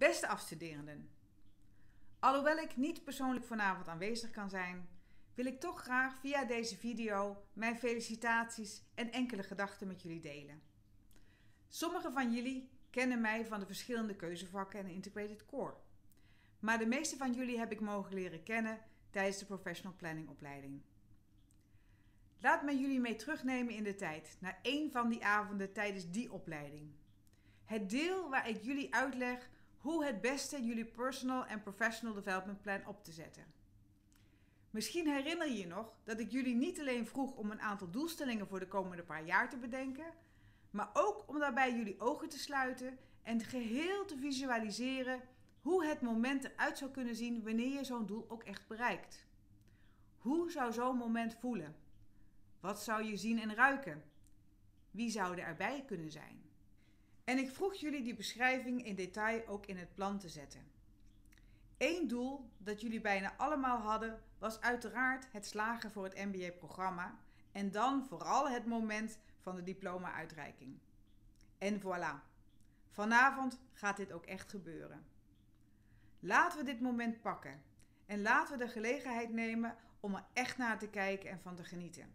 Beste afstuderenden, alhoewel ik niet persoonlijk vanavond aanwezig kan zijn, wil ik toch graag via deze video mijn felicitaties en enkele gedachten met jullie delen. Sommigen van jullie kennen mij van de verschillende keuzevakken en Integrated Core, maar de meeste van jullie heb ik mogen leren kennen tijdens de Professional Planning opleiding. Laat me jullie mee terugnemen in de tijd, naar één van die avonden tijdens die opleiding. Het deel waar ik jullie uitleg hoe het beste jullie Personal en Professional Development Plan op te zetten. Misschien herinner je je nog dat ik jullie niet alleen vroeg om een aantal doelstellingen voor de komende paar jaar te bedenken, maar ook om daarbij jullie ogen te sluiten en geheel te visualiseren hoe het moment eruit zou kunnen zien wanneer je zo'n doel ook echt bereikt. Hoe zou zo'n moment voelen? Wat zou je zien en ruiken? Wie zouden erbij kunnen zijn? En ik vroeg jullie die beschrijving in detail ook in het plan te zetten. Eén doel dat jullie bijna allemaal hadden was uiteraard het slagen voor het MBA-programma en dan vooral het moment van de diploma-uitreiking. En voilà, vanavond gaat dit ook echt gebeuren. Laten we dit moment pakken en laten we de gelegenheid nemen om er echt naar te kijken en van te genieten.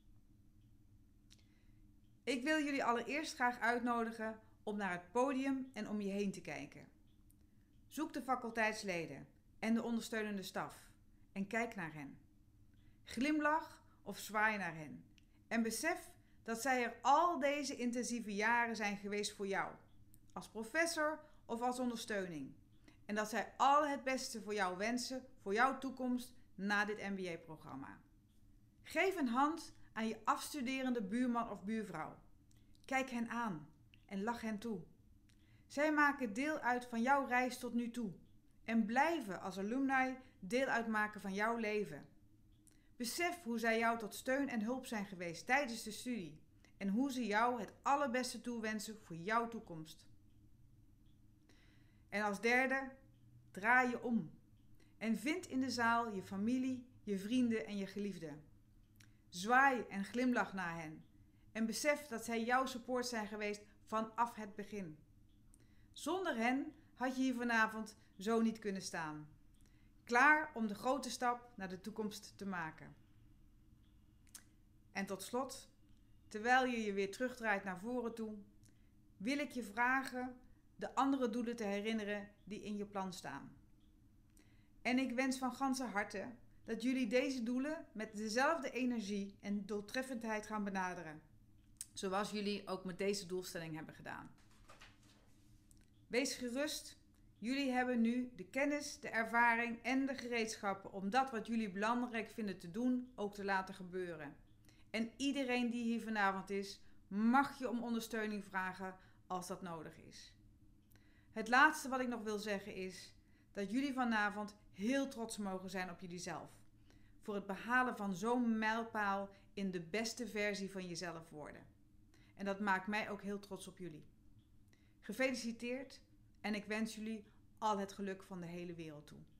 Ik wil jullie allereerst graag uitnodigen om naar het podium en om je heen te kijken. Zoek de faculteitsleden en de ondersteunende staf en kijk naar hen. Glimlach of zwaai naar hen en besef dat zij er al deze intensieve jaren zijn geweest voor jou, als professor of als ondersteuning. En dat zij al het beste voor jou wensen, voor jouw toekomst na dit MBA-programma. Geef een hand aan je afstuderende buurman of buurvrouw. Kijk hen aan en lach hen toe. Zij maken deel uit van jouw reis tot nu toe en blijven als alumni deel uitmaken van jouw leven. Besef hoe zij jou tot steun en hulp zijn geweest tijdens de studie en hoe ze jou het allerbeste toewensen voor jouw toekomst. En als derde, draai je om en vind in de zaal je familie, je vrienden en je geliefden. Zwaai en glimlach naar hen en besef dat zij jouw support zijn geweest vanaf het begin. Zonder hen had je hier vanavond zo niet kunnen staan. Klaar om de grote stap naar de toekomst te maken. En tot slot, terwijl je je weer terugdraait naar voren toe, wil ik je vragen de andere doelen te herinneren die in je plan staan. En ik wens van ganse harte dat jullie deze doelen met dezelfde energie en doeltreffendheid gaan benaderen, zoals jullie ook met deze doelstelling hebben gedaan. Wees gerust, jullie hebben nu de kennis, de ervaring en de gereedschappen om dat wat jullie belangrijk vinden te doen ook te laten gebeuren. En iedereen die hier vanavond is, mag je om ondersteuning vragen als dat nodig is. Het laatste wat ik nog wil zeggen is dat jullie vanavond heel trots mogen zijn op jullie zelf. Voor het behalen van zo'n mijlpaal in de beste versie van jezelf worden. En dat maakt mij ook heel trots op jullie. Gefeliciteerd en ik wens jullie al het geluk van de hele wereld toe.